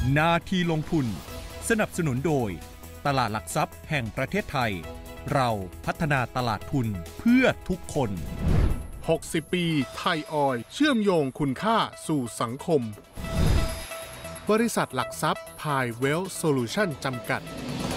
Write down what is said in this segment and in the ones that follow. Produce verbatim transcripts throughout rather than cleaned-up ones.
นาทีลงทุนสนับสนุนโดยตลาดหลักทรัพย์แห่งประเทศไทยเราพัฒนาตลาดทุนเพื่อทุกคนหกสิบปีไทยออยล์เชื่อมโยงคุณค่าสู่สังคมบริษัทหลักทรัพย์พายเวลโซลูชันจำกัด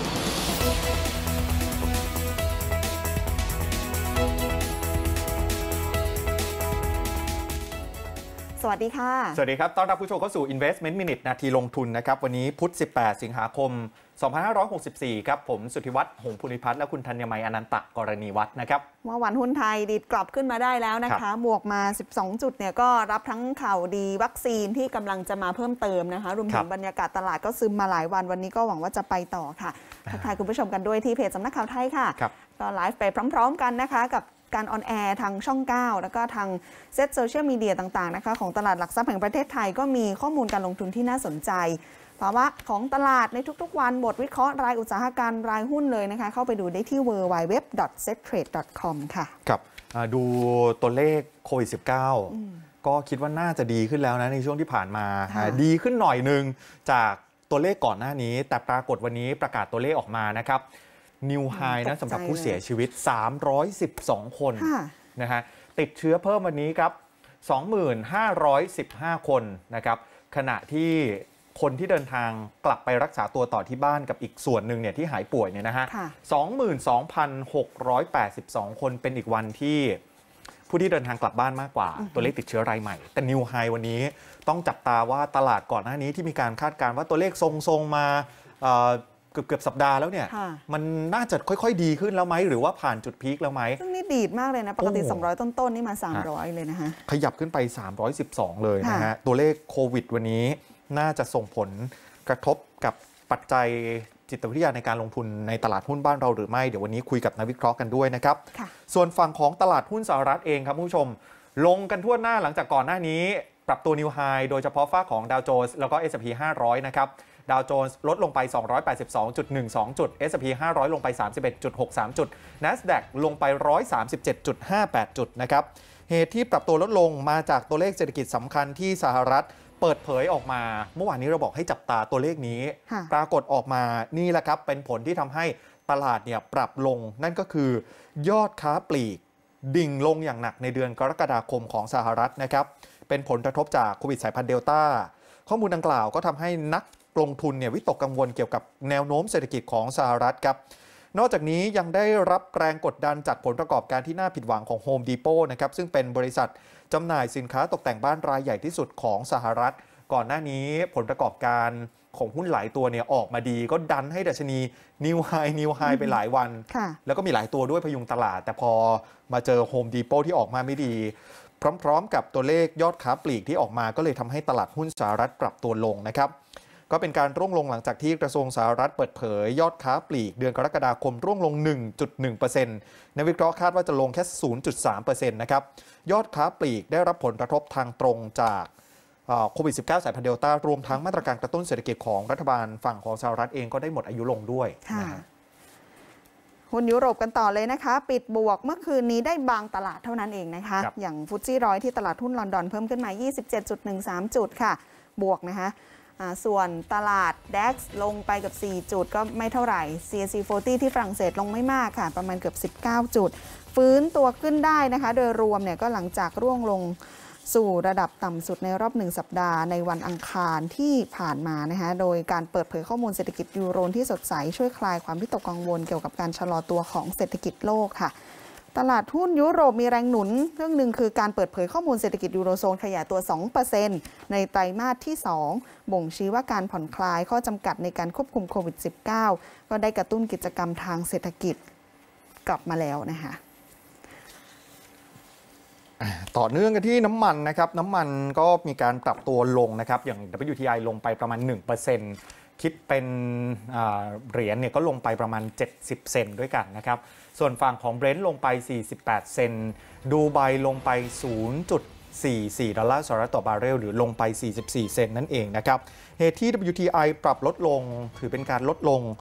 สวัสดีค่ะสวัสดีครับต้อนรับผู้ชมเข้าสู่ Investment Minute นาทีลงทุนนะครับวันนี้พุธสิบแปดสิงหาคมสองพันห้าร้อยหกสิบสี่ครับผมสุทธิวัฒน์หงส์ภูริพัฒน์และคุณธัญมัยอนันตะกรณีวัฒน์นะครับเมื่อวันหุ้นไทยดีดกลับขึ้นมาได้แล้วนะคะบวกมาสิบสองจุดเนี่ยก็รับทั้งข่าวดีวัคซีนที่กำลังจะมาเพิ่มเติมนะคะรวมถึงบรรยากาศตลาดก็ซึมมาหลายวันวันนี้ก็หวังว่าจะไปต่อค่ะทักทายคุณผู้ชมกันด้วยที่เพจสำนักข่าวไทยค่ะก็ไลฟ์ไปพร้อมๆกันนะคะกับการออนแอร์ทางช่องเก้าแล้วก็ทางเซ็ตโซเชียลมีเดียต่างๆนะคะของตลาดหลักทรัพย์แห่งประเทศไทยก็มีข้อมูลการลงทุนที่น่าสนใจภาวะของตลาดในทุกๆวันบทวิเคราะห์รายอุตสาหการรายหุ้นเลยนะคะเข้าไปดูได้ที่ ดับเบิลยู ดับเบิลยู ดับเบิลยู ดอท เซ็ตเทรด ดอท คอม ค่ะครับดูตัวเลขโควิด สิบเก้า ก็คิดว่าน่าจะดีขึ้นแล้วนะในช่วงที่ผ่านมาดีขึ้นหน่อยนึงจากตัวเลขก่อนหน้านี้แต่ปรากฏวันนี้ประกาศตัวเลขออกมานะครับนิวไฮนะสำหรับผู้เสียชีวิตสามร้อยสิบสองคนนะฮะติดเชื้อเพิ่มวันนี้ครับ สองหมื่นห้าร้อยสิบห้า คนนะครับขณะที่คนที่เดินทางกลับไปรักษาตัวต่อที่บ้านกับอีกส่วนหนึ่งเนี่ยที่หายป่วยเนี่ยนะฮะ สองหมื่นสองพันหกร้อยแปดสิบสอง คนเป็นอีกวันที่ผู้ที่เดินทางกลับบ้านมากกว่าตัวเลขติดเชื้อรายใหม่แต่นิวไฮวันนี้ต้องจับตาว่าตลาดก่อนหน้านี้ที่มีการคาดการณ์ว่าตัวเลขทรงๆมาเกือบเกือบสัปดาห์แล้วเนี่ยมันน่าจะค่อยๆดีขึ้นแล้วไหมหรือว่าผ่านจุดพีคแล้วไหมซึ่งนี่ดีดมากเลยนะปกติสองร้อยต้นๆนี่มาสามร้อยเลยนะฮะขยับขึ้นไปสามร้อยสิบสองเลยนะฮะตัวเลขโควิดวันนี้น่าจะส่งผลกระทบกับปัจจัยจิตวิทยาในการลงทุนในตลาดหุ้นบ้านเราหรือไม่เดี๋ยววันนี้คุยกับนักวิเคราะห์กันด้วยนะครับส่วนฝั่งของตลาดหุ้นสหรัฐเองครับผู้ชมลงกันทั่วหน้าหลังจากก่อนหน้านี้ปรับตัวนิวไฮโดยเฉพาะฝ้าของดาวโจนส์แล้วก็ เอส แอนด์ พี ห้าร้อยนะครับดาวโจนส์ลดลงไป สองร้อยแปดสิบสองจุดหนึ่งสอง จุด เอส แอนด์ พี ห้าร้อยลงไป สามสิบเอ็ดจุดหกสาม จุด NASDAQ ลงไป หนึ่งร้อยสามสิบเจ็ดจุดห้าแปด จุดนะครับเหตุที่ปรับตัวลดลงมาจากตัวเลขเศรษฐกิจสำคัญที่สหรัฐเปิดเผยออกมาเมื่อวานนี้เราบอกให้จับตาตัวเลขนี้ปรากฏออกมานี่แหละครับเป็นผลที่ทำให้ตลาดเนี่ยปรับลงนั่นก็คือยอดค้าปลีกดิ่งลงอย่างหนักในเดือนกรกฎาคมของสหรัฐนะครับเป็นผลกระทบจากโควิดสายพันธุ์เดลต้าข้อมูลดังกล่าวก็ทำให้นักลงทุนเนี่ยวิตกกังวลเกี่ยวกับแนวโน้มเศรษฐกิจของสหรัฐครับนอกจากนี้ยังได้รับแรงกดดันจากผลประกอบการที่น่าผิดหวังของ Home Depot นะครับซึ่งเป็นบริษัทจำหน่ายสินค้าตกแต่งบ้านรายใหญ่ที่สุดของสหรัฐก่อนหน้านี้ผลประกอบการของหุ้นหลายตัวเนี่ยออกมาดีก็ดันให้ดัชนีนิวไฮนิวไฮไปหลายวันแล้วก็มีหลายตัวด้วยพยุงตลาดแต่พอมาเจอ Home Depot ที่ออกมาไม่ดีพร้อมๆกับตัวเลขยอดค้าปลีกที่ออกมาก็เลยทำให้ตลาดหุ้นสหรัฐปรับตัวลงนะครับก็เป็นการร่วงลงหลังจากที่กระทรวงสหรัฐเปิดเผยยอดค้าปลีกเดือนกรกฎาคมร่วงลง หนึ่งจุดหนึ่งเปอร์เซ็นต์ ในวิเคราะห์คาดว่าจะลงแค่ ศูนย์จุดสามเปอร์เซ็นต์ นะครับยอดค้าปลีกได้รับผลกระทบทางตรงจากโควิด สิบเก้า สายพันธุ์เดลต้ารวมทั้งมาตรการกระตุ้นเศรษฐกิจของรัฐบาลฝั่งของสหรัฐเองก็ได้หมดอายุลงด้วยหุ้นยุโรปกันต่อเลยนะคะปิดบวกเมื่อคืนนี้ได้บางตลาดเท่านั้นเองนะคะอย่างฟุตซี่ร้อยที่ตลาดหุ้นลอนดอนเพิ่มขึ้นมา ยี่สิบเจ็ดจุดหนึ่งสาม จุดค่ะบวกนะคะส่วนตลาด ดัค ลงไปกับสี่จุดก็ไม่เท่าไหร่ ซี เอส ซี สี่สิบ ที่ฝรั่งเศสลงไม่มากค่ะประมาณเกือบสิบเก้าจุดฟื้นตัวขึ้นได้นะคะโดยรวมเนี่ยก็หลังจากร่วงลงสู่ระดับต่ำสุดในรอบหนึ่งสัปดาห์ในวันอังคารที่ผ่านมานะคะโดยการเปิดเผยข้อมูลเศรษฐกิจยูโรที่สดใสช่วยคลายความวิตกกังวลเกี่ยวกับการชะลอตัวของเศรษฐกิจโลกค่ะตลาดหุ้นยุโรปมีแรงหนุนเรื่องหนึ่งคือการเปิดเผยข้อมูลเศรษฐกิจยูโรโซนขยายตัว สองเปอร์เซ็นต์ ในไตรมาสที่สองบ่งชี้ว่าการผ่อนคลายข้อจำกัดในการควบคุมโควิด สิบเก้า ก็ได้กระตุ้นกิจกรรมทางเศรษฐกิจกลับมาแล้วนะคะต่อเนื่องกันที่น้ำมันนะครับน้ำมันก็มีการปรับตัวลงนะครับอย่าง ดับเบิลยู ที ไอ ลงไปประมาณ หนึ่งเปอร์เซ็นต์ คิดเป็นเหรียญเนี่ยก็ลงไปประมาณเจ็ดสิบเซนต์ด้วยกันนะครับส่วนฝั่งของ Brent ลงไปสี่สิบแปดเซนต์ดูไบลงไป ศูนย์จุดสี่สี่ ดอลลาร์สหรัฐต่อบาร์เรลหรือลงไปสี่สิบสี่เซนต์นั่นเองนะครับเหตุที่ ดับเบิลยู ที ไอ ปรับลดลงถือเป็นการลดลง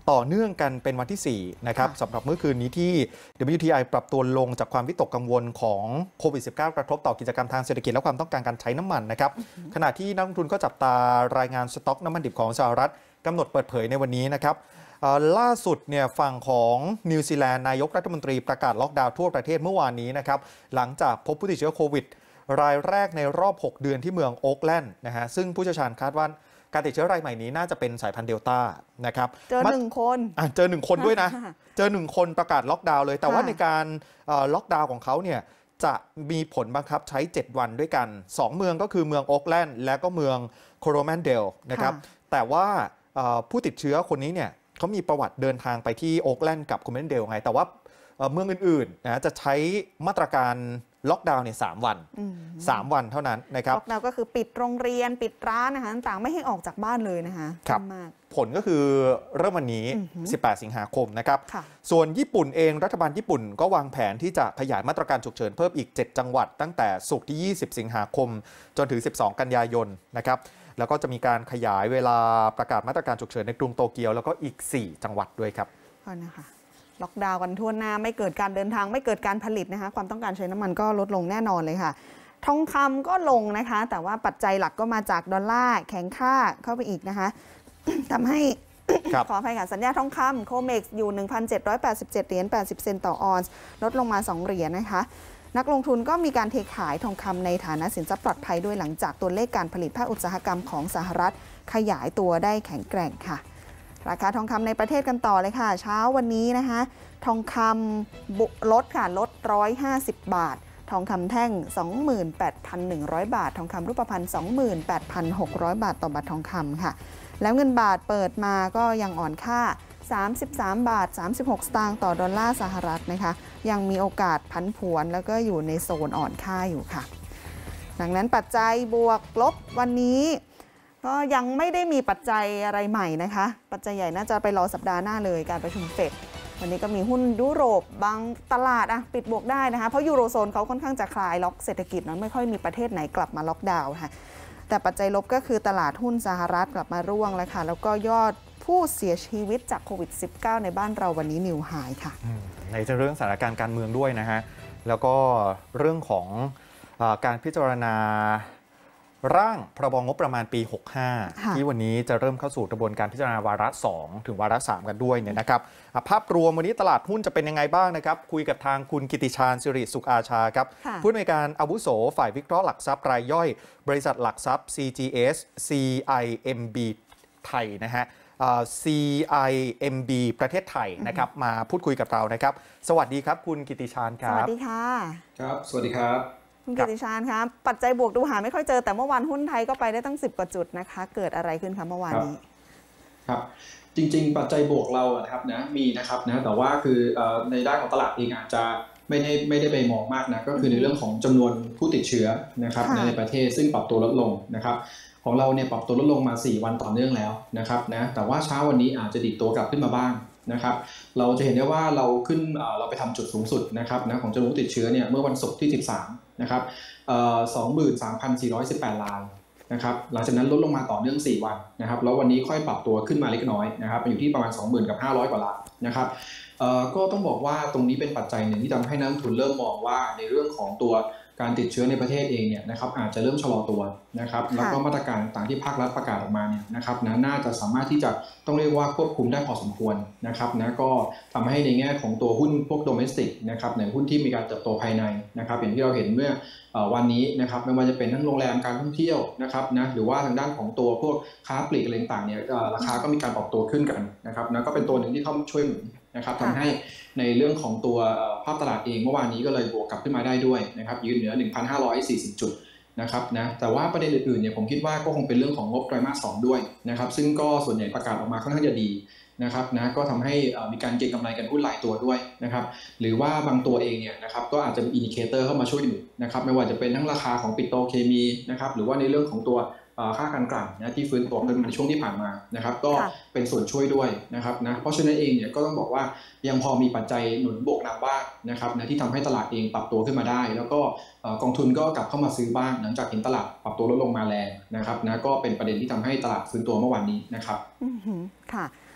ต่อเนื่องกันเป็นวันที่สี่นะครับสำหรับเมื่อคืนนี้ที่ ดับเบิลยู ที ไอ ปรับตัวลงจากความวิตกกังวลของโควิด สิบเก้า กระทบต่อกิจกรรมทางเศรษฐกิจและความต้องการการใช้น้ำมันนะครับขณะที่นักลงทุนก็จับตารายงานสต็อกน้ำมันดิบของสหรัฐกำหนดเปิดเผยในวันนี้นะครับล่าสุดเนี่ยฝั่งของนิวซีแลนด์นายกรัฐมนตรีประกาศล็อกดาวน์ทั่วประเทศเมื่อวานนี้นะครับหลังจากพบผู้ติดเชื้อโควิดรายแรกในรอบหกเดือนที่เมืองโอ๊กแลนด์นะฮะซึ่งผู้เชี่ยวชาญคาดว่าการติดเชื้อรายใหม่นี้น่าจะเป็นสายพันธุ์เดลต้านะครับเจอหนึ่งคนอ่ะเจอหนึ่งคนด้วยนะเจอหนึ่งคนประกาศล็อกดาวน์เลยแต่ว่าในการล็อกดาวน์ของเขาเนี่ยจะมีผลบังคับใช้เจ็ดวันด้วยกันสองเมืองก็คือเมืองโอ๊กแลนด์และก็เมืองโคโรแมนเดลนะครับแต่ว่าผู้ติดเชื้อคนนี้เนี่ยเขามีประวัติเดินทางไปที่โอ๊กแลนด์กับโคโรแมนเดลไงแต่ว่าเมืองอื่นๆนะจะใช้มาตรการล็อกดาวน์เนี่ยสามวันสามวันเท่านั้นนะครับล็อกดาวน์ก็คือปิดโรงเรียนปิดร้านนะคะต่างๆไม่ให้ออกจากบ้านเลยนะคะครับผลก็คือเริ่มวันนี้สิบแปดสิงหาคมนะครับส่วนญี่ปุ่นเองรัฐบาลญี่ปุ่นก็วางแผนที่จะขยายมาตรการฉุกเฉินเพิ่มอีกเจ็ดจังหวัดตั้งแต่ศุกร์ที่ยี่สิบสิงหาคมจนถึงสิบสองกันยายนนะครับแล้วก็จะมีการขยายเวลาประกาศมาตรการฉุกเฉินในกรุงโตเกียวแล้วก็อีกสี่จังหวัดด้วยครับก็นะคะล็อกดาวน์กันทั่วหน้าไม่เกิดการเดินทางไม่เกิดการผลิตนะคะความต้องการใช้น้ำมันก็ลดลงแน่นอนเลยค่ะทองคำก็ลงนะคะแต่ว่าปัจจัยหลักก็มาจากดอลลาร์แข็งค่าเข้าไปอีกนะคะ ทำให้ ขออภัยค่ะสัญญาทองคำโคเม็กซ์อยู่ หนึ่งพันเจ็ดร้อยแปดสิบเจ็ด เหรียญแปดสิบเซนต์ต่อออนซ์ลดลงมาสองเหรียญนะคะนักลงทุนก็มีการเทขายทองคำในฐานะสินทรัพย์ปลอดภัยด้วยหลังจากตัวเลขการผลิตภาคอุตสาหกรรมของสหรัฐขยายตัวได้แข็งแกร่งค่ะราคาทองคำในประเทศกันต่อเลยค่ะเช้าวันนี้นะคะทองคำลดค่ะลดหนึ่งร้อยห้าสิบบาททองคำแท่ง สองหมื่นแปดพันหนึ่งร้อย บาททองคำรูปพรรณ สองหมื่นแปดพันหกร้อย บาทต่อบาททองคำค่ะแล้วเงินบาทเปิดมาก็ยังอ่อนค่าสามสิบสามบาทสามสิบหกสตางค์ต่อดอลลาร์สหรัฐนะคะยังมีโอกาสผันผวนแล้วก็อยู่ในโซนอ่อนค่าอยู่ค่ะดังนั้นปัจจัยบวกลบวันนี้ก็ยังไม่ได้มีปัจจัยอะไรใหม่นะคะปัจจัยใหญ่น่าจะไปรอสัปดาห์หน้าเลยการประชุมเฟดวันนี้ก็มีหุ้นยุโรปบางตลาดอะปิดบวกได้นะคะเพราะยูโรโซนเขาค่อนข้างจะคลายล็อกเศรษฐกิจนั้นไม่ค่อยมีประเทศไหนกลับมาล็อกดาวน์ค่ะแต่ปัจจัยลบก็คือตลาดหุ้นสหรัฐกลับมาร่วงแล้วค่ะแล้วก็ยอดผู้เสียชีวิตจากโควิด สิบเก้า ในบ้านเราวันนี้นิวไฮค่ะในเรื่องสถานการณ์การเมืองด้วยนะฮะแล้วก็เรื่องของการพิจารณาร่างพรบงบประมาณปีหกสิบห้าที่วันนี้จะเริ่มเข้าสู่กระบวนการพิจารณาวาระสองถึงวาระสามกันด้วยเนี่ยนะครับภาพรวมวันนี้ตลาดหุ้นจะเป็นยังไงบ้างนะครับคุยกับทางคุณกิติชาญสิริสุขอาชาครับผู้อำนวยการอาวุโสฝ่ายวิเคราะห์หลักทรัพย์รายย่อยบริษัทหลักทรัพย์ ซี จี เอส ซี ไอ เอ็ม บี ไทยนะฮะ ซี ไอ เอ็ม บี ประเทศไทยนะครับมาพูดคุยกับเรานะครับสวัสดีครับคุณกิติชาญครับสวัสดีค่ะครับสวัสดีครับคุณกิติชาญครับปัจจัยบวกดูหาไม่ค่อยเจอแต่เมื่อวานหุ้นไทยก็ไปได้ตั้งสิบกว่าจุดนะคะเกิดอะไรขึ้นคะเมื่อวานนี้ครับจริงๆปัจจัยบวกเราครับนะมีนะครับนะแต่ว่าคือในด้านของตลาดเองอาจจะไม่ได้ไม่ได้ไปมองมากนะก็คือในเรื่องของจำนวนผู้ติดเชื้อนะครับในประเทศซึ่งปรับตัวลดลงนะครับของเราเนี่ยปรับตัวลดลงมาสี่วันต่อเนื่องแล้วนะครับนะแต่ว่าเช้าวันนี้อาจจะดิดตัวกลับขึ้นมาบ้างนะครับเราจะเห็นได้ว่าเราขึ้นเราไปทำจุดสูงสุดนะครับนะของจำนวนผู้ติดเชื้อเนี่ยเมื่อวันศุกร์ที่สิบสามนะครับสองหมื่นสามพันสี่ร้อยสิบแปดรายนะครับหลังจากนั้นลดลงมาต่อเนื่องสี่วันนะครับแล้ววันนี้ค่อยปรับตัวขึ้นมาเล็กน้อยนะครับอยู่ที่ประมาณ สองหมื่น กับห้าร้อยกว่ารายนะครับก็ต้องบอกว่าตรงนี้เป็นปัจจัยหนึ่งที่ทำให้นักลงทุนเริ่มมองว่าในเรื่องของตัวการติดเชื้อในประเทศเองเนี่ยนะครับอาจจะเริ่มชะลอตัวนะครับแล้วก็มาตรการต่างที่ภาครัฐประกาศออกมาเนี่ยนะครับนะน่าจะสามารถที่จะต้องเรียกว่าควบคุมได้พอสมควรนะครับนะก็ทำให้ในแง่ของตัวหุ้นพวกโดเมสติกนะครับในหุ้นที่มีการเติบโตภายในนะครับอย่างที่เราเห็นเมื่อวันนี้นะครับไม่ว่าจะเป็นทั้งโรงแรมการท่องเที่ยวนะครับนะหรือว่าทางด้านของตัวพวกค้าปลีกอะไรต่างๆเนี่ยราคาก็มีการปรับตัวขึ้นกันนะครับนะก็เป็นตัวหนึ่งที่เข้าช่วยหนุนนะครับทำให้ในเรื่องของตัวภาพตลาดเองเมื่อวานนี้ก็เลยบวกกลับขึ้นมาได้ด้วยนะครับยืนเหนือ หนึ่งพันห้าร้อยสี่สิบ จุดนะครับนะแต่ว่าประเด็นอื่นๆเนี่ยผมคิดว่าก็คงเป็นเรื่องของงบไตรมาสสองด้วยนะครับซึ่งก็ส่วนใหญ่ประกาศออกมาค่อนข้างจะดีนะครับนะก็ทำให้มีการเก็งกำไรกันหุ้นหลายตัวด้วยนะครับหรือว่าบางตัวเองเนี่ยนะครับก็อาจจะมีอินดิเคเตอร์เข้ามาช่วยหนุนนะครับไม่ว่าจะเป็นทั้งราคาของปิโตรเคมีนะครับหรือว่าในเรื่องของตัวค่าการกลั่นนะที่ฟื้นตัวขึ้นในช่วงที่ผ่านมานะครับก็เป็นส่วนช่วยด้วยนะครับนะเพราะฉะนั้นเองเนี่ยก็ต้องบอกว่ายังพอมีปัจจัยหนุนบวกนำบ้างนะครับนะที่ทำให้ตลาดเองปรับตัวขึ้นมาได้แล้วก็กองทุนก็กลับเข้ามาซื้อบ้างหลังจากเห็นตลาดปรับตัวลดลงมาแรงนะครับนะก็เป็นประเด็นที่ทำให้ตลาดฟื้นตัวเมื่อวานนี้นะครับค่ะ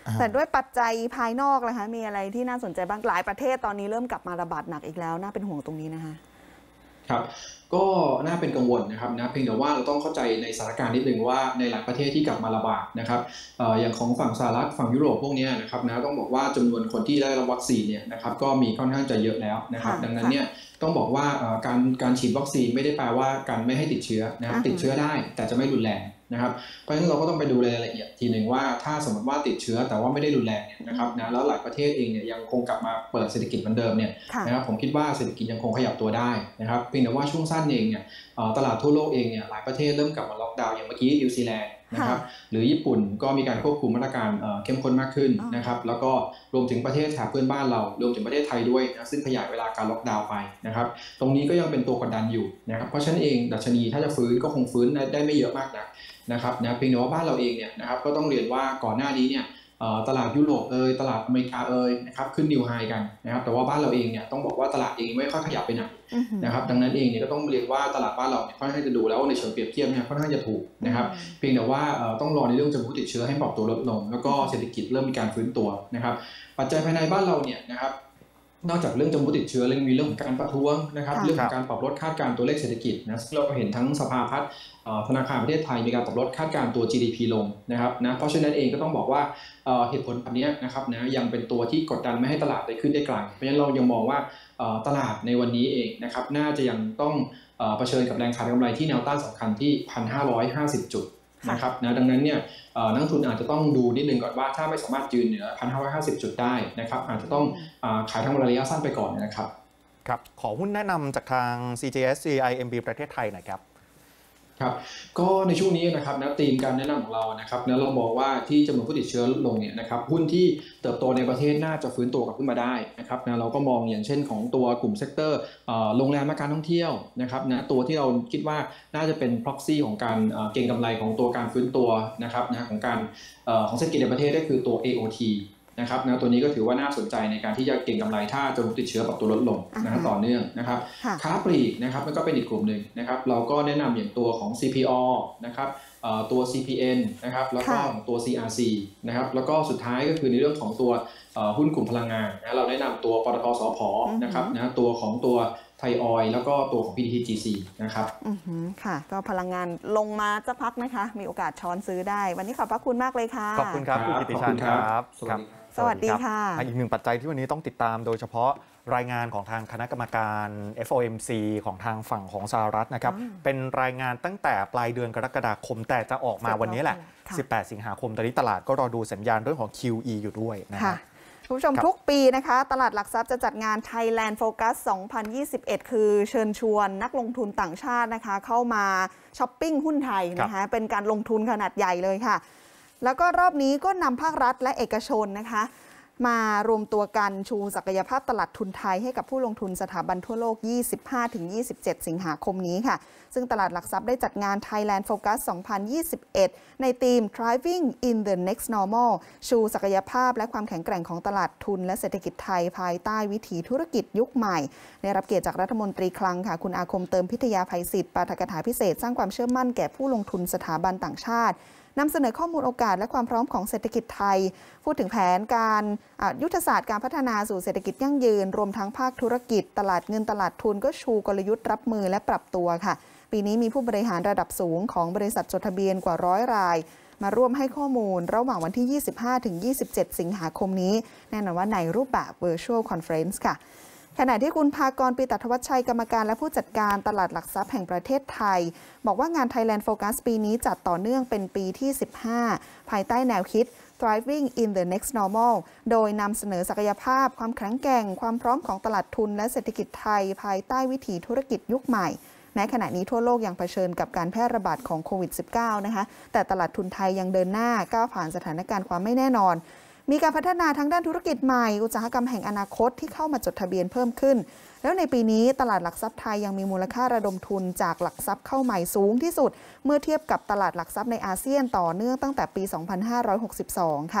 แต่ด้วยปัจจัยภายนอกนะคะมีอะไรที่น่าสนใจบ้างหลายประเทศตอนนี้เริ่มกลับมาระบาดหนักอีกแล้วน่าเป็นห่วงตรงนี้นะคะครับก็น่าเป็นกังวลนะครับนะเพียงแต่ว่าเราต้องเข้าใจในสถานการณ์นิดนึงว่าในหลายประเทศที่กลับมาระบาดนะครับเอ่ออย่างของฝั่งสหรัฐฝั่งยุโรปพวกนี้นะครับนะต้องบอกว่าจำนวนคนที่ได้รับวัคซีนเนี่ยนะครับก็มีค่อนข้างจะเยอะแล้วนะครับดังนั้นเนี่ยต้องบอกว่าการการฉีดวัคซีนไม่ได้แปลว่าการไม่ให้ติดเชื้อนะครับติดเชื้อได้แต่จะไม่รุนแรงนะครับเพราะฉะนั้นเราก็ต้องไปดูรายละเอียดทีหนึ่งว่าถ้าสมมติว่าติดเชื้อแต่ว่าไม่ได้รุนแรงเนี่ยนะครับนะแล้วหลายประเทศเองเนี่ยยังคงกลับมาเปิดเศรษฐกิจเหมือนเดิมเนี่ยนะครับผมคิดว่าเศรษฐกิจยังคงขยับตัวได้นะครับเพียงแต่ว่าช่วงสั้นเองเนี่ยตลาดทั่วโลกเองเนี่ยหลายประเทศเริ่มกลับมาล็อกดาวน์อย่างเมื่อกี้นิวซีแลนด์นะครับหรือญี่ปุ่นก็มีการควบคุมมาตรการเข้มข้นมากขึ้นนะครับแล้วก็รวมถึงประเทศแถบเพื่อนบ้านเรารวมถึงประเทศไทยด้วยนะซึ่งขยายเวลาการล็อกดาวน์ไปนะครับตรงนี้ก็ยังเป็นตัวกดดันอยู่นะครับเพราะฉะนั้นเองดัชนีถ้าจะฟื้นก็คงฟื้นได้ไม่เยอะมากนักนะครับนะเพียงแต่ว่าบ้านเราเองเนี่ยนะครับก็ต้องเรียนว่าก่อนหน้านี้เนี่ยตลาดยุโรปเอยตลาดอเมริกาเอยนะครับขึ้นนิวไฮกันนะครับแต่ว่าบ้านเราเองเนี่ยต้องบอกว่าตลาดเองไม่ค่อยขยับไปไหนนะครับดังนั้นเองเนี่ยก็ต้องเรียนว่าตลาดบ้านเราเนี่ยค่อนข้างจะดูแล้วในเชิงเปรียบเทียบเนี่ยค่อนข้างจะถูกนะครับเพียงแต่ว่าต้องรอในเรื่องจำนวนผู้ติดเชื้อให้ปรับตัวลดลงแล้วก็เศรษฐกิจเริ่มมีการฟื้นตัวนะครับปัจจัยภายในบ้านเราเนี่ยนะครับนอกจากเรื่องจำนวนผู้ติดเชื้อยังมีเรื่องของการประท้วงนะครับเรื่องของการปรับลดคาดการณ์ตัวเลขเศรษฐกิจนะเราเห็นทั้งสภาพัฒน์ธนาคารประเทศไทยมีการปรับลดคาดการณ์ตัว จี ดี พี ลงนะครับนะเพราะฉะนั้นเองก็ต้องบอกว่าเหตุผลแบบนี้นะครับนะยังเป็นตัวที่กดดันไม่ให้ตลาดได้ขึ้นได้ไกลเพราะฉะนั้นเรายังมองว่าตลาดในวันนี้เองนะครับน่าจะยังต้องเผชิญกับแรงขายกำไรที่แนวต้านสำคัญที่ หนึ่งพันห้าร้อยห้าสิบ จุดนะครับนะดังนั้นเนี่ยนักลงทุนอาจจะต้องดูนิดนึงก่อนว่าถ้าไม่สามารถยืนเหนือ หนึ่งพันห้าร้อยห้าสิบ จุดได้นะครับอาจจะต้องขายทางระยะสั้นไปก่อนนะครับครับขอหุ้นแนะนำจากทาง ซี จี เอส ซี ไอ เอ็ม บี ประเทศไทยหน่อยครับครับก็ในช่วงนี้นะครับนะธีมการแนะนำของเรานะครับนะเราบอกว่าที่จำนวนผู้ติดเชื้อลดลงเนี่ยนะครับหุ้นที่เติบโตในประเทศน่าจะฟื้นตัวกลับขึ้นมาได้นะครับนะเราก็มองอย่างเช่นของตัวกลุ่มเซกเตอร์โรงแรมและการท่องเที่ยวนะครับนะตัวที่เราคิดว่าน่าจะเป็น proxy ของการเก็งกำไรของตัวการฟื้นตัวนะครับนะของการของเศรษฐกิจในประเทศก็คือตัว เอ โอ ที นะครับนะตัวนี้ก็ถือว่าน่าสนใจในการที่จะเก็งกำไรถ้าจำนวนผู้ติดเชื้อปรับตัวลดลงนะครับต่อเนื่องนะครับค้าปลีกนะครับมันก็เป็นอีกกลุ่มหนึ่งนะครับเราก็แนะนำอย่างตัวของ ซี พี อ นะครับตัว ซี พี เอ็น นะครับแล้วก็ตัว ซี อาร์ ซี นะครับแล้วก็สุดท้ายก็คือในเรื่องของตัวหุ้นกลุ่มพลังงานนะเราแนะนำตัวปตท.สผ.นะครับนะตัวของตัวไทยออยล์แล้วก็ตัวของ พี ที ที จี ซี นะครับอือฮึค่ะก็พลังงานลงมาสักพักนะคะมีโอกาสช้อนซื้อได้วันนี้ขอบพระคุณมากเลยค่ะขอบคุณครับคุณกิติชัยครับสวัสดีค่ะอีกหนึ่งปัจจัยที่วันนี้ต้องติดตามโดยเฉพาะรายงานของทางคณะกรรมการ เอฟ โอ เอ็ม ซี ของทางฝั่งของสหรัฐนะครับเป็นรายงานตั้งแต่ปลายเดือนกรกฎาคมแต่จะออกมาวันนี้แหละสิบแปดสิงหาคมตอนนี้ตลาดก็รอดูสัญญาณเรื่องของ คิว อี อยู่ด้วยนะครับคุณผู้ชมทุกปีนะคะตลาดหลักทรัพย์จะจัดงาน Thailand Focus สองพันยี่สิบเอ็ด คือเชิญชวนนักลงทุนต่างชาตินะคะเข้ามาช้อปปิ้งหุ้นไทยนะคะเป็นการลงทุนขนาดใหญ่เลยค่ะแล้วก็รอบนี้ก็นำภาครัฐและเอกชนนะคะมารวมตัวกันชูศักยภาพตลาดทุนไทยให้กับผู้ลงทุนสถาบันทั่วโลก ยี่สิบห้าถึงยี่สิบเจ็ด สิงหาคมนี้ค่ะซึ่งตลาดหลักทรัพย์ได้จัดงาน Thailand Focus สองพันยี่สิบเอ็ด ในธีม Thriving in the Next Normal ชูศักยภาพและความแข็งแกร่งของตลาดทุนและเศรษฐกิจไทยภายใต้วิถีธุรกิจยุคใหม่ได้รับเกียรติจากรัฐมนตรีคลังค่ะคุณอาคมเติมพิทยาภัยศิษย์ปาฐกถาพิเศษสร้างความเชื่อมั่นแก่ผู้ลงทุนสถาบันต่างชาตินำเสนอข้อมูลโอกาสและความพร้อมของเศรษฐกิจไทยพูดถึงแผนการยุทธศาสตร์การพัฒนาสู่เศรษฐกิจยั่งยืนรวมทั้งภาคธุรกิจตลาดเงินตลาดทุนก็ชูกลยุทธ์รับมือและปรับตัวค่ะปีนี้มีผู้บริหารระดับสูงของบริษัทจดทะเบียนกว่าร้อยรายมาร่วมให้ข้อมูลระหว่างวันที่ ยี่สิบห้าถึงยี่สิบเจ็ด สิงหาคมนี้แน่นอนว่าในรูปแบบ Virtual Conference ค่ะขณะที่คุณภากร ปีตัทวัชชัยกรรมการและผู้จัดการตลาดหลักทรัพย์แห่งประเทศไทยบอกว่างาน Thailand Focus ปีนี้จัดต่อเนื่องเป็นปีที่สิบห้าภายใต้แนวคิด Thriving in the Next Normal โดยนำเสนอศักยภาพความแข็งแกร่งความพร้อมของตลาดทุนและเศรษฐกิจไทยภายใต้วิถีธุรกิจยุคใหม่แม้ขณะนี้ทั่วโลกยังเผชิญกับการแพร่ระบาดของโควิด สิบเก้า นะคะแต่ตลาดทุนไทยยังเดินหน้าก้าวผ่านสถานการณ์ความไม่แน่นอนมีการพัฒนาทั้งด้านธุรกิจใหม่อุตสาหกรรมแห่งอนาคตที่เข้ามาจดทะเบียนเพิ่มขึ้นแล้วในปีนี้ตลาดหลักทรัพย์ไทยยังมีมูลค่าระดมทุนจากหลักทรัพย์เข้าใหม่สูงที่สุดเมื่อเทียบกับตลาดหลักทรัพย์ในอาเซียนต่อเนื่องตั้งแต่ปี สองพันห้าร้อยหกสิบสอง ค่ะ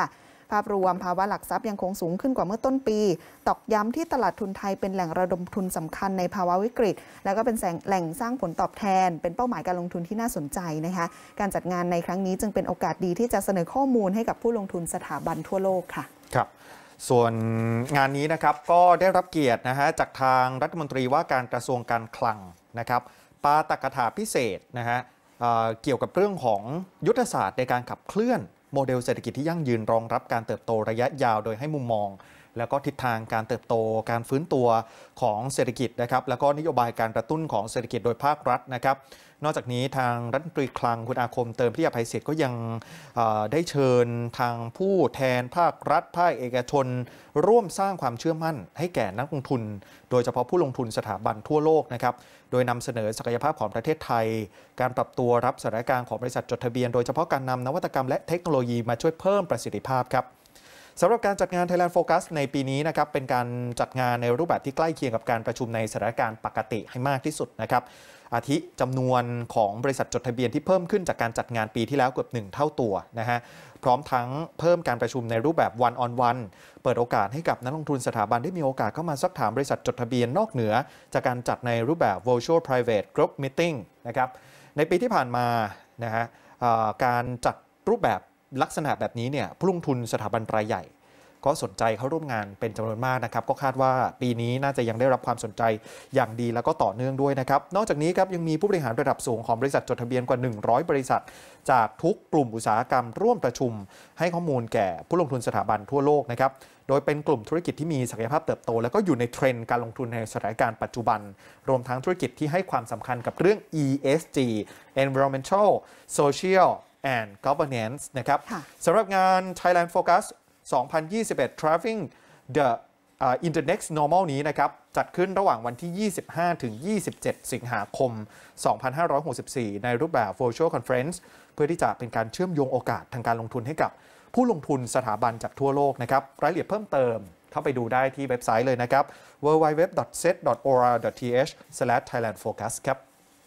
ภาพรวมภาวะหลักทรัพย์ยังคงสูงขึ้นกว่าเมื่อต้นปีตอกย้ำที่ตลาดทุนไทยเป็นแหล่งระดมทุนสำคัญในภาวะวิกฤตแล้วก็เป็นแหล่งสร้างผลตอบแทนเป็นเป้าหมายการลงทุนที่น่าสนใจนะคะการจัดงานในครั้งนี้จึงเป็นโอกาสดีที่จะเสนอข้อมูลให้กับผู้ลงทุนสถาบันทั่วโลกค่ะครับส่วนงานนี้นะครับก็ได้รับเกียรตินะฮะจากทางรัฐมนตรีว่าการกระทรวงการคลังนะครับปาฐกถาพิเศษนะฮะ เอ่อ เกี่ยวกับเรื่องของยุทธศาสตร์ในการขับเคลื่อนโมเดลเศรษฐกิจที่ยั่งยืนรองรับการเติบโตระยะยาวโดยให้มุมมองแล้วก็ทิศทางการเติบโตการฟื้นตัวของเศรษฐกิจนะครับแล้วก็นโยบายการกระตุ้นของเศรษฐกิจโดยภาครัฐนะครับนอกจากนี้ทางรัฐมนตรีคลังคุณอาคมเติมพิทยาภัยศิษย์ก็ยังได้เชิญทางผู้แทนภาครัฐภาคเอกชนร่วมสร้างความเชื่อมั่นให้แก่นักลงทุนโดยเฉพาะผู้ลงทุนสถาบันทั่วโลกนะครับโดยนำเสนอศักยภาพของประเทศไทยการปรับตัวรับสถานการณ์ของบริษัทจดทะเบียนโดยเฉพาะการนำนวัตกรรมและเทคโนโลยีมาช่วยเพิ่มประสิทธิภาพครับสำหรับการจัดงาน Thailand Focus ในปีนี้นะครับเป็นการจัดงานในรูปแบบที่ใกล้เคียงกับการประชุมในสถานการณ์ปกติให้มากที่สุดนะครับอาทิจำนวนของบริษัทจดทะเบียนที่เพิ่มขึ้นจากการจัดงานปีที่แล้วเกือบหนึ่งเท่าตัวนะฮะพร้อมทั้งเพิ่มการประชุมในรูปแบบ one on one เปิดโอกาสให้กับนักลงทุนสถาบันได้มีโอกาสเข้ามาซักถามบริษัทจดทะเบียนนอกเหนือจากการจัดในรูปแบบ virtual private group meeting นะครับในปีที่ผ่านมานะฮะการจัดรูปแบบลักษณะแบบนี้เนี่ยผู้ลงทุนสถาบันรายใหญ่ก็สนใจเข้าร่วมงานเป็นจำนวนมากนะครับก็คาดว่าปีนี้น่าจะยังได้รับความสนใจอย่างดีแล้วก็ต่อเนื่องด้วยนะครับนอกจากนี้ครับยังมีผู้บริหารระดับสูงของบริษัทจดทะเบียนกว่าหนึ่งร้อยบริษัทจากทุกกลุ่มอุตสาหกรรมร่วมประชุมให้ข้อมูลแก่ผู้ลงทุนสถาบันทั่วโลกนะครับโดยเป็นกลุ่มธุรกิจที่มีศักยภาพเติบโตแล้วก็อยู่ในเทรนด์การลงทุนในสถานการณ์ปัจจุบันรวมทั้งธุรกิจที่ให้ความสำคัญกับเรื่อง อี เอส จี Environmental Social and Governance นะครับสำหรับงาน Thailand Focusสองพันยี่สิบเอ็ด Driving the uh, in the next normal นี้นะครับจัดขึ้นระหว่างวันที่ ยี่สิบห้าถึงยี่สิบเจ็ด สิงหาคม สองพันห้าร้อยหกสิบสี่ ในรูปแบบ Virtual Conference เพื่อที่จะเป็นการเชื่อมโยงโอกาสทางการลงทุนให้กับผู้ลงทุนสถาบันจากทั่วโลกนะครับรายละเอียดเพิ่มเติมเข้าไปดูได้ที่เว็บไซต์เลยนะครับ ดับเบิลยู ดับเบิลยู ดับเบิลยู ดอท เซต ดอท โอ อาร์ ดอท ที เอช สแลช ไทยแลนด์ โฟกัส ครับ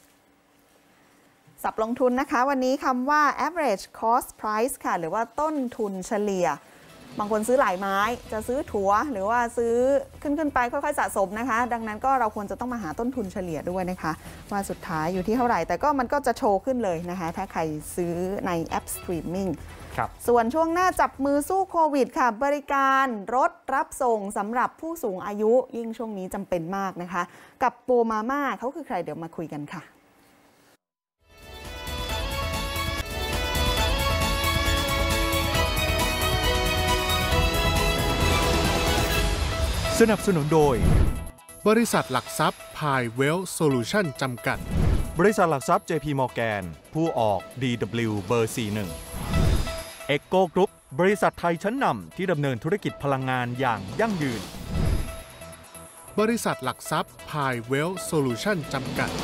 ศัพท์ลงทุนนะคะวันนี้คำว่า average cost price ค่ะหรือว่าต้นทุนเฉลี่ยบางคนซื้อหลายไม้จะซื้อถัวหรือว่าซื้อขึ้นขึ้นไปค่อยๆสะสมนะคะดังนั้นก็เราควรจะต้องมาหาต้นทุนเฉลี่ยด้วยนะคะว่าสุดท้ายอยู่ที่เท่าไหร่แต่ก็มันก็จะโชว์ขึ้นเลยนะคะถ้าใครซื้อในแอปสตรีมมิ่งส่วนช่วงหน้าจับมือสู้โควิดค่ะบริการรถรับส่งสำหรับผู้สูงอายุยิ่งช่วงนี้จำเป็นมากนะคะกับโปมาม่าเขาคือใครเดี๋ยวมาคุยกันค่ะสนับสนุนโดยบริษัทหลักทรัพย์พายเวลโซลูชันจำกัดบริษัทหลักทรัพย์ เจ พี Morgan ผู้ออก ดี ดับเบิลยู เบอร์ สี่สิบเอ็ด เอ็กโก Group บริษัทไทยชั้นนำที่ดำเนินธุรกิจพลังงานอย่างยั่งยืนบริษัทหลักทรัพย์พายเวลโซลูชันจำกัด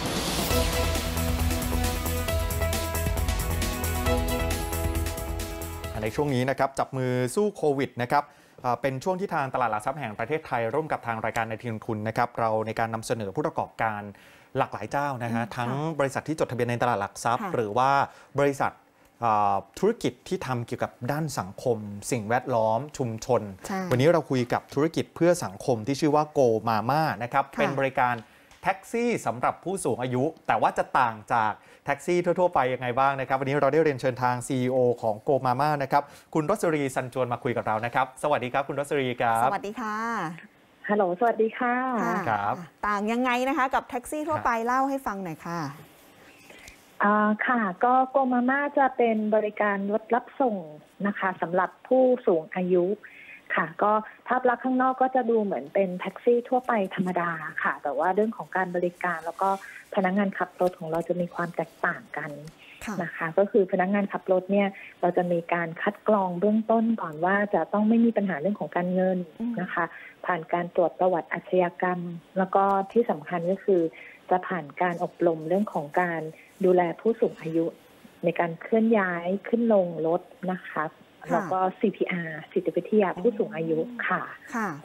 ในช่วงนี้นะครับจับมือสู้โควิดนะครับเป็นช่วงที่ทางตลาดหลักทรัพย์แห่งประเทศไทยร่วมกับทางรายการในทีมทุนนะครับเราในการนำเสนอผู้ประกอบการหลากหลายเจ้านะฮะทั้งบริษัทที่จดทะเบียนในตลาดหลักทรัพย์หรือว่าบริษัทธุรกิจที่ทำเกี่ยวกับด้านสังคมสิ่งแวดล้อมชุมชนวันนี้เราคุยกับธุรกิจเพื่อสังคมที่ชื่อว่าโกมาม่านะครับเป็นบริการแท็กซี่สำหรับผู้สูงอายุแต่ว่าจะต่างจากแท็กซี่ทั่วๆไปยังไงบ้างนะครับวันนี้เราได้เรียนเชิญทาง ซี อี โอ ของโกมาม่านะครับคุณรสรีสันจวนมาคุยกับเรานะครับสวัสดีครับคุณรสรีครับสวัสดีค่ะฮัลโหลสวัสดีค่ะครับต่างยังไงนะคะกับแท็กซี่ทั่วไปเล่าให้ฟังหน่อยค่ะอ่าค่ะก็โกมาม่าจะเป็นบริการรถรับส่งนะคะสำหรับผู้สูงอายุค่ะก็ภาพลักษณ์ข้างนอกก็จะดูเหมือนเป็นแท็กซี่ทั่วไปธรรมดาค่ะแต่ว่าเรื่องของการบริการแล้วก็พนักงานขับรถของเราจะมีความแตกต่างกันนะคะก็คือพนักงานขับรถเนี่ยเราจะมีการคัดกรองเบื้องต้นก่อนว่าจะต้องไม่มีปัญหาเรื่องของการเงินนะคะผ่านการตรวจประวัติอาชญากรรมแล้วก็ที่สำคัญก็คือจะผ่านการอบรมเรื่องของการดูแลผู้สูงอายุในการเคลื่อนย้ายขึ้นลงรถนะคะแล้วก็ ซี พี อาร์ จิตวิทยาผู้สูงอายุค่ะค่ะค่ะ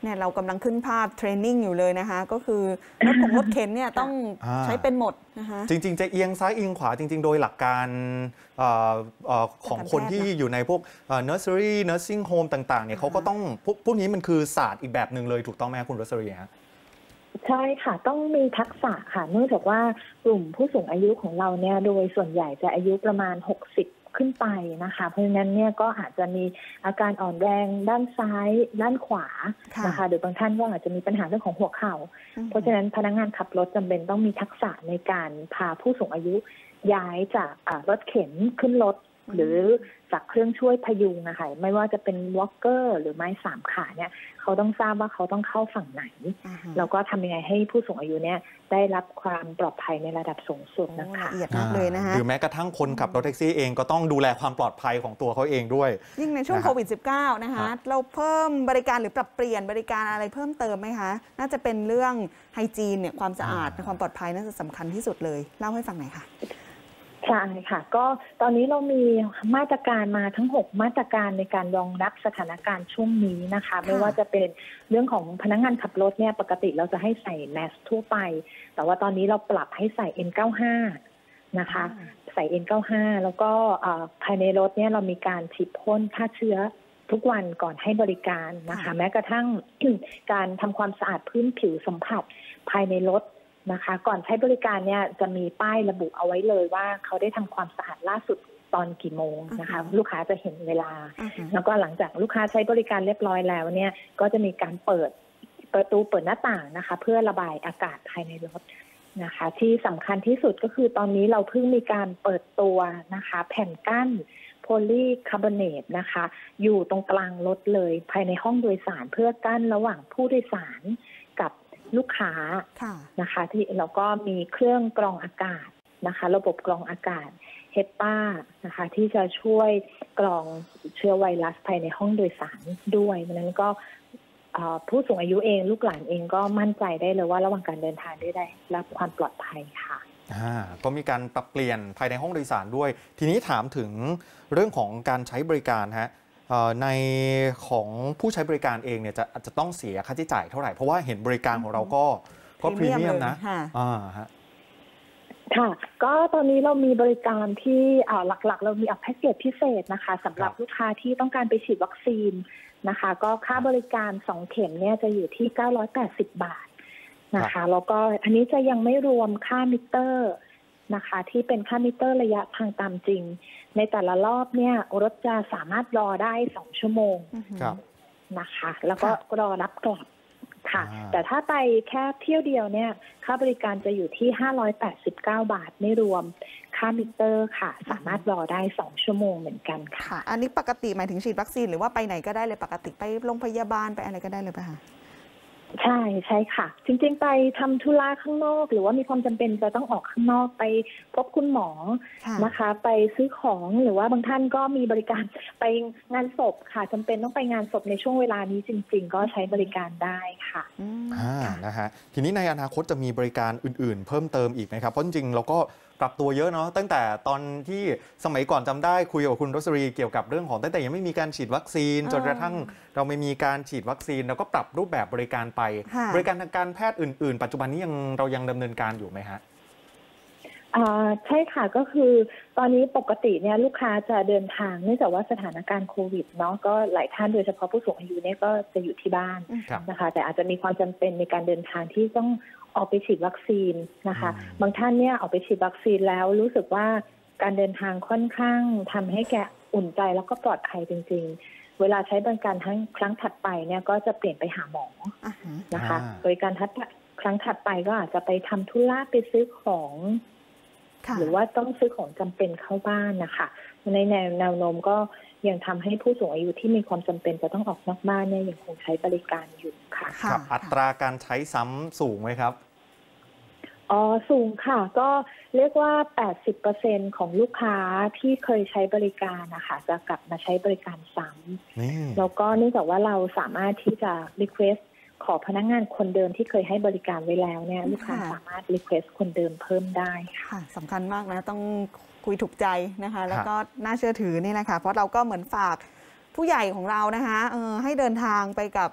เนี่ยเรากำลังขึ้นภาพเทรนนิ่งอยู่เลยนะคะก็คือรถของรถเข็นเนี่ยต้องใช้เป็นหมดนะคะจริงๆจะเอียงซ้ายเอียงขวาจริงๆโดยหลักการของคนที่อยู่ในพวก nursery nursing home ต่างๆเนี่ยเขาก็ต้องพวกนี้มันคือศาสตร์อีกแบบหนึ่งเลยถูกต้องไหมคุณรัศรีฮะใช่ค่ะต้องมีทักษะค่ะเนื่องจากว่ากลุ่มผู้สูงอายุของเราเนี่ยโดยส่วนใหญ่จะอายุประมาณหกสิบขึ้นไปนะคะเพราะฉะนั้นเนี่ยก็อาจจะมีอาการอ่อนแรงด้านซ้ายด้านขวานะคะหรือบางท่านก็อาจจะมีปัญหาเรื่องของหัวเข่าเพราะฉะนั้นพนักงานขับรถจำเป็นต้องมีทักษะในการพาผู้สูงอายุย้ายจากรถเข็นขึ้นรถหรือจากเครื่องช่วยพยุงนะคะไม่ว่าจะเป็นวอล์กเกอร์หรือไม้สามขาเนี่ยเขาต้องทราบว่าเขาต้องเข้าฝั่งไหนแล้วก็ทำยังไงให้ผู้สูงอายุเนี่ยได้รับความปลอดภัยในระดับสูงสุดนะคะละเอียดมากเลยนะคะหรือแม้กระทั่งคนขับรถแท็กซี่เองก็ต้องดูแลความปลอดภัยของตัวเขาเองด้วยยิ่งในช่วงโควิด สิบเก้า นะคะเราเพิ่มบริการหรือปรับเปลี่ยนบริการอะไรเพิ่มเติมไหมคะน่าจะเป็นเรื่องไฮจีนเนี่ยความสะอาดความปลอดภัยน่าจะสำคัญที่สุดเลยเล่าให้ฟังหน่อยค่ะใช่ค่ะก็ตอนนี้เรามีมาตรการมาทั้งหกมาตรการในการรองรับสถานการณ์ช่วงนี้นะคะไม่ว่าจะเป็นเรื่องของพนักงานขับรถเนี่ยปกติเราจะให้ใส่แมสทั่วไปแต่ว่าตอนนี้เราปรับให้ใส่ เอ็น เก้าสิบห้า นะคะใส่ เอ็น เก้าสิบห้า แล้วก็ภายในรถเนี่ยเรามีการฉีดพ่นฆ่าเชื้อทุกวันก่อนให้บริการนะคะแม้กระทั่ง การทำความสะอาดพื้นผิวสัมผัสภายในรถนะคะก่อนใช้บริการเนี่ยจะมีป้ายระบุเอาไว้เลยว่าเขาได้ทำความสะอาดล่าสุดตอนกี่โมงนะคะลูกค้าจะเห็นเวลาแล้วก็หลังจากลูกค้าใช้บริการเรียบร้อยแล้วเนี่ยก็จะมีการเปิดประตูเปิดหน้าต่างนะคะเพื่อระบายอากาศภายในรถนะคะที่สำคัญที่สุดก็คือตอนนี้เราเพิ่งมีการเปิดตัวนะคะแผ่นกั้นโพลีคาร์บอเนตนะคะอยู่ตรงกลางรถเลยภายในห้องโดยสารเพื่อกั้นระหว่างผู้โดยสารกับลูกค้านะคะที่เราก็มีเครื่องกรองอากาศนะคะระบบกรองอากาศเฮปป้านะคะที่จะช่วยกรองเชื้อไวรัสภายในห้องโดยสารด้วยดังนั้นก็ผู้สูงอายุเองลูกหลานเองก็มั่นใจได้เลยว่าระหว่างการเดินทางได้ได้รับความปลอดภัยค่ะอ่าก็มีการปรับเปลี่ยนภายในห้องโดยสารด้วยทีนี้ถามถึงเรื่องของการใช้บริการฮะในของผู้ใช้บริการเองเนี่ยจะอาจจะต้องเสียค่าใช้จ่ายเท่าไหร่เพราะว่าเห็นบริการของเราก็ก็พรีเมียมนะอ่าฮะค่ะก็ตอนนี้เรามีบริการที่หลักๆเรามีแพ็กเกจพิเศษนะคะสำหรับลูกค้าที่ต้องการไปฉีดวัคซีนนะคะก็ค่าบริการสองเข็มเนี่ยจะอยู่ที่เก้าร้อยแปดสิบบาทนะคะแล้วก็อันนี้จะยังไม่รวมค่ามิเตอร์นะคะที่เป็นค่ามิเตอร์ระยะทางตามจริงในแต่ละรอบเนี่ยรถจะสามารถรอได้สองชั่วโมงนะคะแล้วก็รอรับกลับค่ะแต่ถ้าไปแค่เที่ยวเดียวเนี่ยค่าบริการจะอยู่ที่ห้าร้อยแปดสิบเก้าบาทไม่รวมค่ามิเตอร์ค่ะสามารถรอได้สองชั่วโมงเหมือนกันค่ะอันนี้ปกติหมายถึงฉีดวัคซีนหรือว่าไปไหนก็ได้เลยปกติไปโรงพยาบาลไปอะไรก็ได้เลยป่ะคะใช่ใช่ค่ะจริงๆไปทำธุระข้างนอกหรือว่ามีความจำเป็นจะต้องออกข้างนอกไปพบคุณหมอนะคะไปซื้อของหรือว่าบางท่านก็มีบริการไปงานศพค่ะจำเป็นต้องไปงานศพในช่วงเวลานี้จริงๆก็ใช้บริการได้ค่ะอ่านะฮะทีนี้ในอนาคตจะมีบริการอื่นๆเพิ่มเติมอีกไหมครับเพราะจริงๆเราก็ปรับตัวเยอะเนาะตั้งแต่ตอนที่สมัยก่อนจำได้คุยกับคุณรสรีเกี่ยวกับเรื่องของตั้งแต่ยังไม่มีการฉีดวัคซีนจนกระทั่งเราไม่มีการฉีดวัคซีนเราก็ปรับรูปแบบบริการไปบริการทางการแพทย์อื่นๆปัจจุบันนี้ยังเรายังดำเนินการอยู่ไหมฮะใช่ค่ะก็คือตอนนี้ปกติเนี่ยลูกค้าจะเดินทางเนื่องจากว่าสถานการณ์โควิดเนาะก็หลายท่านโดยเฉพาะผู้สูงอายุเนี่ยก็จะอยู่ที่บ้านนะคะแต่อาจจะมีความจำเป็นในการเดินทางที่ต้องออกไปฉีดวัคซีนนะคะบางท่านเนี่ยออกไปฉีดวัคซีนแล้วรู้สึกว่าการเดินทางค่อนข้างทำให้แกอุ่นใจแล้วก็ปลอดภัยจริงๆเวลาใช้บริการทั้งครั้งถัดไปเนี่ยก็จะเปลี่ยนไปหาหมอนะคะบริการทัดครั้งถัดไปก็อาจจะไปทำธุระไปซื้อของหรือว่าต้องซื้อของจำเป็นเข้าบ้านนะคะในแนวแนวโน้มก็ยังทำให้ผู้สูงอายุที่มีความจำเป็นจะต้องออกนอกบ้านเนี่ยยังคงใช้บริการอยู่ค่ะครับอัตราการใช้ซ้ำสูงไหมครับอ๋อสูงค่ะก็เรียกว่า แปดสิบเปอร์เซ็นต์ ของลูกค้าที่เคยใช้บริการนะคะจะกลับมาใช้บริการซ้ำแล้วก็เนื่องจากว่าเราสามารถที่จะ request ขอพนักงานคนเดิมที่เคยให้บริการไว้แล้วเนี่ยลูกค้าสามารถ request คนเดิมเพิ่มได้ค่ะสำคัญมากนะต้องคุยถูกใจนะคะแล้วก็น่าเชื่อถือนี่แหละค่ะเพราะเราก็เหมือนฝากผู้ใหญ่ของเรานะคะเออให้เดินทางไปกับ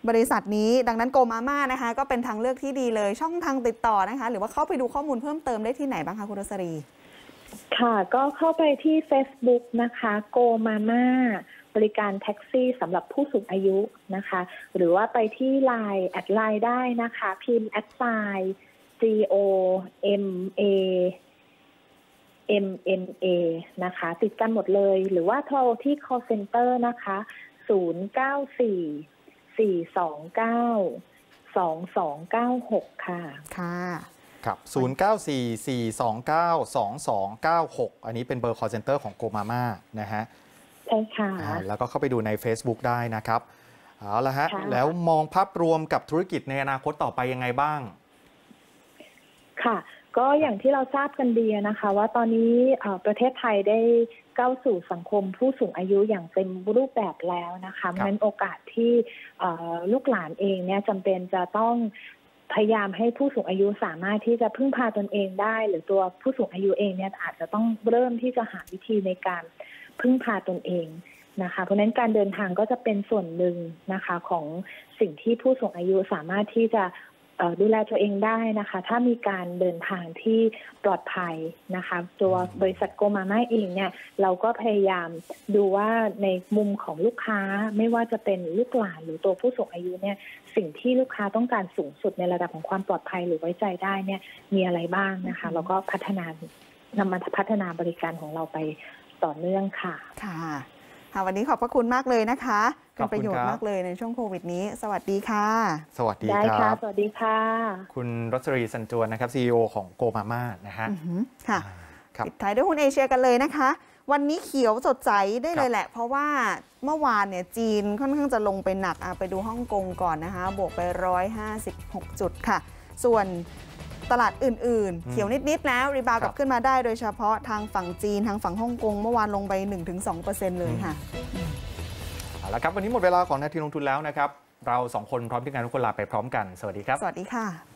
บริษัทนี้ดังนั้นโกมาม่านะคะก็เป็นทางเลือกที่ดีเลยช่องทางติดต่อนะคะหรือว่าเข้าไปดูข้อมูลเพิ่มเติมได้ที่ไหนบ้างคะคุณรสรีค่ะก็เข้าไปที่ Facebook นะคะโกมาม่าบริการแท็กซี่สำหรับผู้สูงอายุนะคะหรือว่าไปที่ ไลน์ แอดไลน์ได้นะคะพิมพ์แอดไซน์ G O M A M N A นะคะติดกันหมดเลยหรือว่าโทรที่ call center นะคะศูนย์ เก้า สี่ สี่ สอง เก้า สอง สอง เก้า หกค่ะค่ะครับศูนย์ เก้า สี่ สี่ สอง เก้า สอง สอง เก้า หกอันนี้เป็นเบอร์ call center ของโกมาม่านะฮะใช่ค่ะแล้วก็เข้าไปดูใน Facebook ได้นะครับเอาละฮะแล้วมองภาพรวมกับธุรกิจในอนาคตต่อไปยังไงบ้างค่ะก็อย่างที่เราทราบกันดีนะคะว่าตอนนี้ประเทศไทยได้ก้าวสู่สังคมผู้สูงอายุอย่างเต็มรูปแบบแล้วนะคะเพราะฉะนั้นโอกาสที่ลูกหลานเองเนี่ยจำเป็นจะต้องพยายามให้ผู้สูงอายุสามารถที่จะพึ่งพาตนเองได้หรือตัวผู้สูงอายุเองเนี่ยอาจจะต้องเริ่มที่จะหาวิธีในการพึ่งพาตนเองนะคะเพราะฉะนั้นการเดินทางก็จะเป็นส่วนหนึ่งนะคะของสิ่งที่ผู้สูงอายุสามารถที่จะดูแลตัวเองได้นะคะถ้ามีการเดินทางที่ปลอดภัยนะคะตัวบริษัทโกมาม่าเองเนี่ยเราก็พยายามดูว่าในมุมของลูกค้าไม่ว่าจะเป็นลูกหลานหรือตัวผู้สูงอายุเนี่ยสิ่งที่ลูกค้าต้องการสูงสุดในระดับของความปลอดภัยหรือไว้ใจได้เนี่ยมีอะไรบ้างนะคะแล้วก็พัฒนานำมาพัฒนาบริการของเราไปต่อเนื่องค่ะค่ะวันนี้ขอบพระคุณมากเลยนะคะเป็นประโยชน์มากเลยในช่วงโควิดนี้สวัสดีค่ะสวัสดีครับสวัสดีค่ะคุณรสรีสันจวนนะครับ ซี อี โอ ของโกมาม่านะฮะค่ะปิดท้ายด้วยหุ้นเอเชียกันเลยนะคะวันนี้เขียวสดใสได้เลยแหละเพราะว่าเมื่อวานเนี่ยจีนค่อนข้างจะลงไปหนักไปดูฮ่องกงก่อนนะคะบวกไปหนึ่งร้อยห้าสิบหกจุดค่ะส่วนตลาดอื่นๆเขียวนิดๆแล้วรีบาวกลับขึ้นมาได้โดยเฉพาะทางฝั่งจีนทางฝั่งฮ่องกงเมื่อวานลงไป หนึ่งถึงสองเปอร์เซ็นต์ เลยค่ะเอาละครับวันนี้หมดเวลาของนาทีลงทุนแล้วนะครับเราสองคนพร้อมที่งานทุกคนลาไปพร้อมกันสวัสดีครับสวัสดีค่ะ